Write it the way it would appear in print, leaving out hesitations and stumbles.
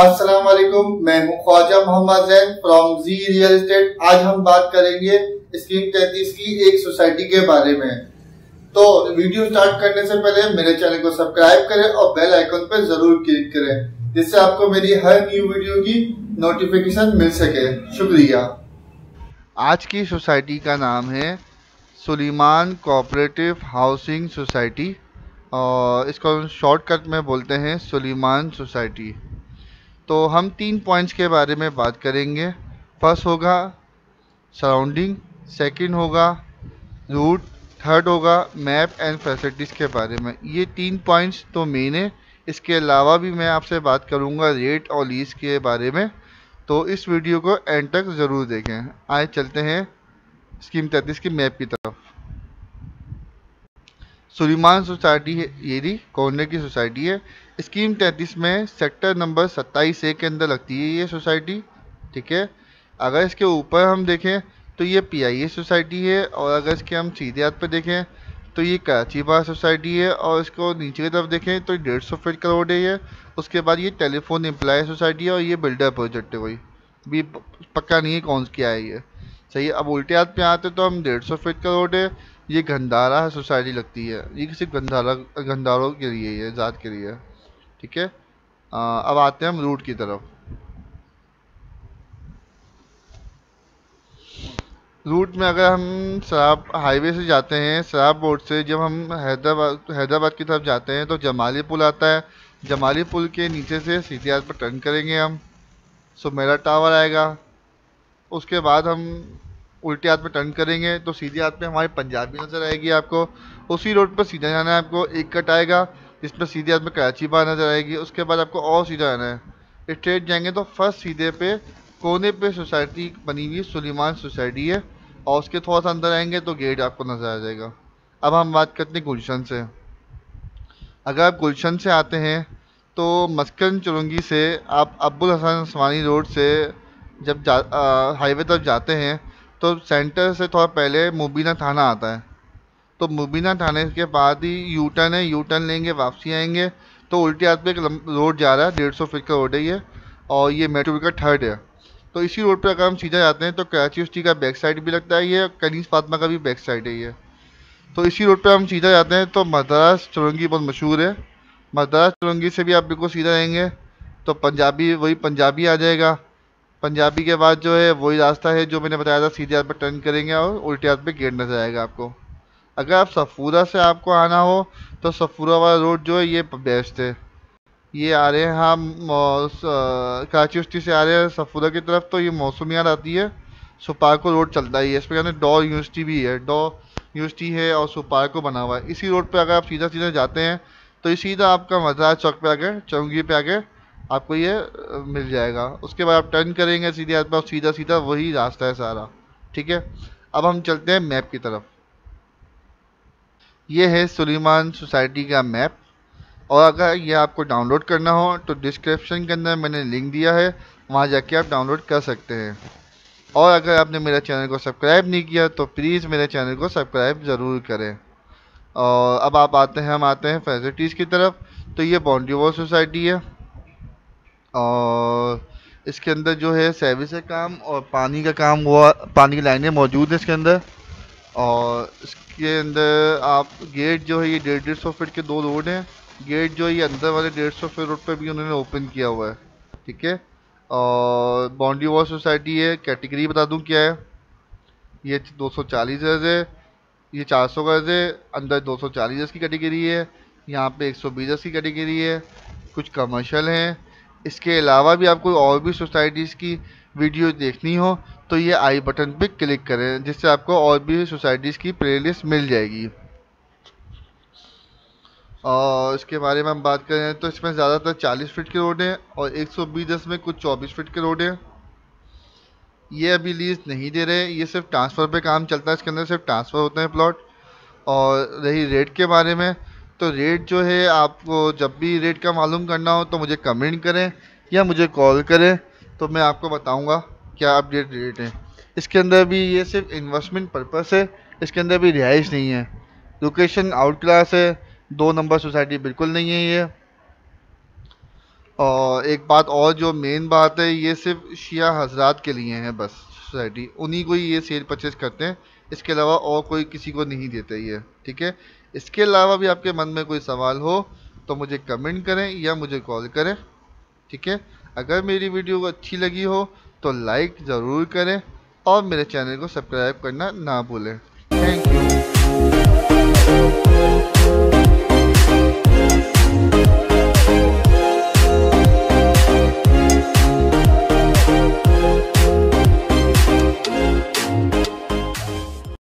अस्सलाम वालेकुम, मैं हूं Khwaja Mohammad Jain from G real estate. आज हम बात करेंगे स्कीम 33 की एक सोसाइटी के बारे में। तो वीडियो स्टार्ट करने से पहले मेरे चैनल को सब्सक्राइब करें और बेल आइकन पर जरूर क्लिक करें, जिससे आपको मेरी हर न्यू वीडियो की नोटिफिकेशन मिल सके। शुक्रिया। आज की सोसाइटी का नाम है सुलेमान कोऑपरेटिव हाउसिंग सोसाइटी और इसको शॉर्टकट में बोलते हैं सुलेमान सोसाइटी। तो हम 3 पॉइंट्स के बारे में बात करेंगे। फर्स्ट होगा सराउंडिंग, सेकंड होगा रूट, थर्ड होगा मैप एंड फैसिलिटीज़ के बारे में। ये 3 पॉइंट्स तो मेन है। इसके अलावा भी मैं आपसे बात करूँगा रेट और लीज के बारे में, तो इस वीडियो को एंड तक ज़रूर देखें। आए चलते हैं स्कीम 33 की मैप की तरफ। सुलेमान सोसाइटी है, ये रही कॉर्नर की सोसाइटी है। स्कीम 33 में सेक्टर नंबर 27A के अंदर लगती है ये सोसाइटी, ठीक है। अगर इसके ऊपर हम देखें तो ये PIA सोसाइटी है, और अगर इसके हम सीधे हाथ पे देखें तो ये कराची बार सोसाइटी है, और इसको नीचे की तरफ देखें तो 150 फीट का रोड है ये। उसके बाद ये टेलीफोन एम्प्लॉय सोसाइटी है, और ये बिल्डर प्रोजेक्ट है, कोई भी पक्का नहीं है कौन क्या है ये, सही है। अब उल्टे हाथ पे आते तो हम 150 फीट का रोड है, ये गंधारा सोसाइटी लगती है। ये सिर्फ गंधारों के लिए, ये ज़ात के लिए, ठीक है। अब आते हैं हम रूट की तरफ। रूट में अगर हम सराब हाईवे से जाते हैं, सराब बोर्ड से जब हम हैदराबाद की तरफ जाते हैं तो जमाली पुल आता है। जमाली पुल के नीचे से सीधे हाथ पर टर्न करेंगे हम, सुमेरा टावर आएगा। उसके बाद हम उल्टे हाथ में टर्न करेंगे तो सीधे हाथ में हमारी पंजाबी नज़र आएगी आपको। उसी रोड पर सीधा जाना है आपको, एक कट आएगा जिसमें सीधे हाथ में कराची बार नज़र आएगी। उसके बाद आपको और सीधा जाना है, स्ट्रेट जाएंगे तो फर्स्ट सीधे पे कोने पे सोसाइटी बनी हुई सुलेमान सोसाइटी है, और उसके थोड़ा सा अंदर आएंगे तो गेट आपको नज़र आ जाएगा। अब हम बात करते हैं गुलशन से। अगर आप गुलशन से आते हैं तो मस्कन चुरंगी से आप अब्बुल हसन उस्मानी रोड से जब हाईवे तक जाते हैं तो सेंटर से थोड़ा पहले मुबीना थाना आता है। तो मुबीना थाने के बाद ही यू टर्न है, यू टर्न लेंगे वापसी आएंगे तो उल्टे हाथ पे एक रोड जा रहा है, 150 फीट का रोड है ये, और ये मेट्रो का थर्ड है। तो इसी रोड पे अगर हम सीधा जाते हैं तो कराची सिटी का बैक साइड भी लगता है ये, कनीस फातिमा का भी बैक साइड है ये। तो इसी रोड पे हम सीधा जाते हैं तो मद्रास चुरंगी बहुत मशहूर है। मद्रास चुरंगी से भी आप बिल्कुल सीधा रहेंगे तो पंजाबी, वही पंजाबी आ जाएगा। पंजाबी के बाद जो है वही रास्ता है जो मैंने बताया था, सीधे हाथ पर टर्न करेंगे और उल्टे हाथ पे गेट नजर आएगा आपको। अगर आप सफूरा से आपको आना हो तो सफूरा वाला रोड जो है ये बेस्ट है। ये आ रहे हैं हम कराची उस्ती से आ रहे हैं सफूरा की तरफ, तो ये मौसमियात आती है, सुपारको रोड चलता है। इस पर कहते हैं डॉ यूनिवर्सिटी भी है, डॉ यूनिवर्सिटी है और सुपारको बना हुआ है। इसी रोड पे अगर आप सीधा सीधा जाते हैं तो ये सीधा आपका मद्रास चौक पे आके, चौंगी पे आके आपको ये मिल जाएगा। उसके बाद आप टर्न करेंगे सीधे हाथ पर, सीधा सीधा वही रास्ता है सारा, ठीक है। अब हम चलते हैं मैप की तरफ। ये है सुलेमान सोसाइटी का मैप, और अगर ये आपको डाउनलोड करना हो तो डिस्क्रिप्शन के अंदर मैंने लिंक दिया है, वहाँ जाके आप डाउनलोड कर सकते हैं। और अगर आपने मेरे चैनल को सब्सक्राइब नहीं किया तो प्लीज़ मेरे चैनल को सब्सक्राइब ज़रूर करें। और अब हम आते हैं फैसिलिटीज़ की तरफ। तो ये बाउंड्री वॉल सोसाइटी है, और इसके अंदर जो है सर्विस का काम और पानी का काम हुआ, पानी की लाइनें मौजूद है इसके अंदर। और इसके अंदर आप गेट जो है ये 150 फीट के 2 रोड हैं। गेट जो है ये अंदर वाले 150 फीट रोड पे भी उन्होंने ओपन किया हुआ है, ठीक है। और बाउंड्री वॉल सोसाइटी है, कैटेगरी बता दूं क्या है, ये 240 गज है, ये 400 गज है, अंदर 240 गज की कैटेगरी है, यहाँ पे 120 गज की कैटेगरी है, कुछ कमर्शियल हैं। इसके अलावा भी आपको और भी सोसाइटीज़ की वीडियो देखनी हो तो ये आई बटन पे क्लिक करें, जिससे आपको और भी सोसाइटीज़ की प्लेलिस्ट मिल जाएगी। और इसके बारे में हम बात करें तो इसमें ज़्यादातर 40 फीट के रोड हैं, और 120 गज में कुछ 24 फीट के रोड हैं। ये अभी लीज नहीं दे रहे, ये सिर्फ ट्रांसफ़र पे काम चलता है, इसके अंदर सिर्फ ट्रांसफ़र होते हैं प्लॉट। और रही रेट के बारे में, तो रेट जो है आपको जब भी रेट का मालूम करना हो तो मुझे कमेंट करें या मुझे कॉल करें, तो मैं आपको बताऊंगा क्या अपडेट रेट है। इसके अंदर भी ये सिर्फ इन्वेस्टमेंट पर्पस है, इसके अंदर भी रिहाइश नहीं है। लोकेशन आउट क्लास है, 2 नंबर सोसाइटी बिल्कुल नहीं है ये। और एक बात और, जो मेन बात है, ये सिर्फ शिया हजरात के लिए है बस। सोसाइटी उन्हीं को ही ये सेल परचेज करते हैं, इसके अलावा और कोई किसी को नहीं देते ये, ठीक है। इसके अलावा भी आपके मन में कोई सवाल हो तो मुझे कमेंट करें या मुझे कॉल करें, ठीक है। अगर मेरी वीडियो अच्छी लगी हो तो लाइक ज़रूर करें और मेरे चैनल को सब्सक्राइब करना ना भूलें। Thank you.